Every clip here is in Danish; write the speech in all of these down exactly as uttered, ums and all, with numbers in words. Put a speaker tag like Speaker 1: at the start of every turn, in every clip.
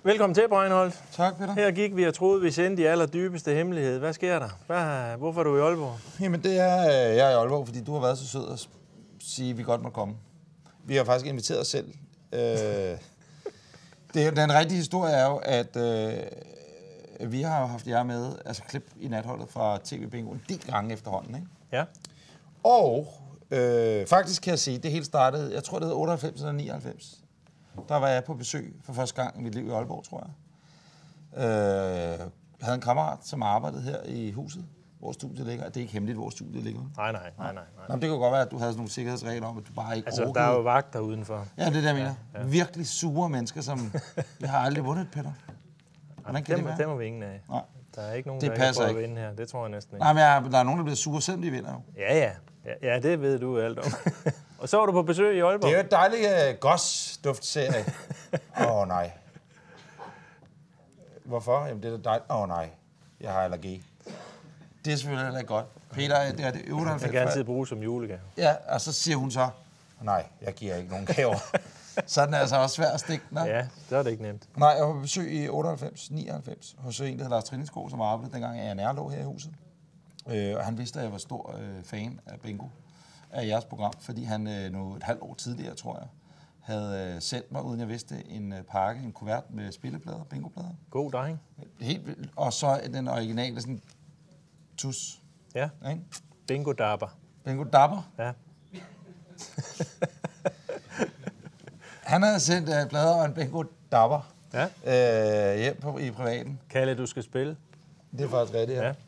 Speaker 1: Velkommen til, Breinholt.
Speaker 2: Tak, Peter.
Speaker 1: Her gik vi og troede, vi sendte i allerdybeste hemmelighed. Hvad sker der? Hvad, hvorfor er du i Aalborg?
Speaker 2: Jamen, det er, jeg er i Aalborg, fordi du har været så sød at sige, at vi godt må komme. Vi har faktisk inviteret os selv. Øh, det, den rigtige historie er jo, at øh, vi har haft jer med, altså klip i natholdet fra T V Bingo en del gange efterhånden, ikke?
Speaker 1: Ja.
Speaker 2: Og øh, faktisk kan jeg sige, det hele startede, jeg tror det hed otteoghalvfems eller nioghalvfems. Der var jeg på besøg for første gang i mit liv i Aalborg, tror jeg. Øh, jeg havde en kammerat, som arbejdede her i huset, hvor studiet ligger. Det er ikke hemmeligt, hvor studiet ligger.
Speaker 1: Nej, nej, nej, nej. nej.
Speaker 2: Nå, det kunne godt være, at du havde sådan nogle sikkerhedsregler om, at du bare ikke
Speaker 1: Altså,
Speaker 2: orkede.
Speaker 1: der er jo vagter udenfor.
Speaker 2: Ja, det er det, jeg mener.
Speaker 1: Ja, ja.
Speaker 2: Virkelig sure mennesker, som jeg har aldrig vundet, Peter. Hvordan kan
Speaker 1: dem,
Speaker 2: det være?
Speaker 1: dem er vi ingen af.
Speaker 2: Nej.
Speaker 1: Der er ikke nogen,
Speaker 2: Det
Speaker 1: der kan prøve
Speaker 2: passer
Speaker 1: at vinde her. Det tror jeg næsten ikke.
Speaker 2: Nej, men jeg, der er nogen, der bliver sure, selvom de vinder jo.
Speaker 1: Ja, ja. Ja, ja, det ved du alt om. Og så var du på besøg i Aalborg.
Speaker 2: Det er jo et dejligt uh, Goss-duftserie. Åh, oh, nej. Hvorfor? Jamen, det er da dejligt. Åh, oh, nej. Jeg har allergi. Det er selvfølgelig heller ikke godt. Peter, det er det otteoghalvfems.
Speaker 1: Den kan altid bruges som julegave.
Speaker 2: Ja, og så siger hun så, nej, jeg giver ikke nogen gaver. Så er den altså også svær at stikke. Nå?
Speaker 1: Ja, så er det ikke nemt.
Speaker 2: Nej, jeg var på besøg i otteoghalvfems nioghalvfems hos en, der hedder Lars Trinningsgaard, som arbejdede dengang A N R lå her i huset. Øh, og han vidste, at jeg var stor øh, fan af Bingo, af jeres program, fordi han øh, nu et halvt år tidligere, tror jeg, havde øh, sendt mig, uden jeg vidste, en øh, pakke, en kuvert med spilleplader, bingoplader.
Speaker 1: God dreng.
Speaker 2: Helt vildt. Og så den originale sådan tus.
Speaker 1: Ja.
Speaker 2: Ikke?
Speaker 1: Bingo Dabber.
Speaker 2: Bingo Dabber.
Speaker 1: Ja.
Speaker 2: Han havde sendt uh, plader og en Bingo Dabber
Speaker 1: Ja.
Speaker 2: øh, hjem på, i privaten.
Speaker 1: Kalle, du skal spille.
Speaker 2: Det er faktisk rigtigt, ja.
Speaker 1: Ja.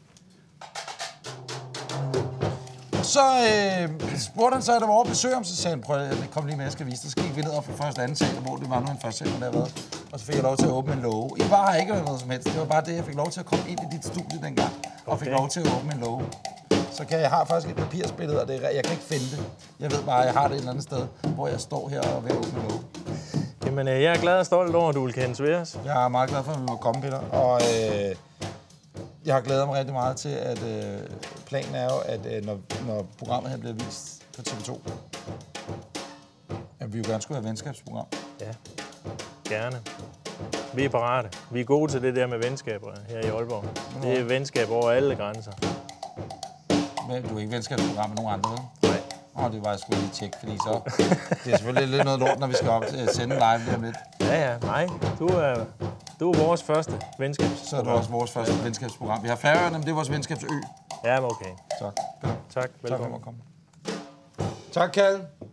Speaker 2: Så øh, spurgte han så, at der var over besøg om, så sagde han, prøv at kom lige med, jeg skal vise dig. Så gik vi ned op for første anden sal, hvor det var nu en første sal, der været. Og så fik jeg lov til at åbne en låge. I bare ikke noget som helst. Det var bare det, jeg fik lov til at komme ind i dit studie dengang. Og
Speaker 1: Okay.
Speaker 2: fik lov til at åbne en låge. Så kan jeg har faktisk et papirsbillede, og det er, jeg kan ikke finde det. Jeg ved bare, at jeg har det et eller andet sted, hvor jeg står her og vil åbne en låge.
Speaker 1: Jamen, øh, jeg er glad og stolt over, at du vil kende Sveres.
Speaker 2: Jeg er meget glad for, at vi må komme, Peter. Og øh, jeg har glædet mig rigtig meget til, at øh, planen er jo, at øh, når, når programmet her bliver vist på T V to, at vi jo gerne skulle have et venskabsprogram.
Speaker 1: Ja, gerne. Vi er parate. Vi er gode til det der med venskaber her i Aalborg. Det er venskab over alle grænser.
Speaker 2: Men du er ikke venskabsprogram med nogen andre, vel?
Speaker 1: Nej.
Speaker 2: Åh, det var jeg skulle lige tjekke, fordi så... Det er selvfølgelig lidt noget lort, når vi skal op til at sende live lige om lidt.
Speaker 1: Ja, ja. Nej. Du er, du er vores første venskabsprogram.
Speaker 2: Så er du også vores første venskabsprogram. Vi har Færøerne, men det er vores venskabsø.
Speaker 1: Ja, men okay.
Speaker 2: Tak.
Speaker 1: Tak.
Speaker 2: Tak for
Speaker 1: Velkommen.
Speaker 2: at komme. Tak, Kalle.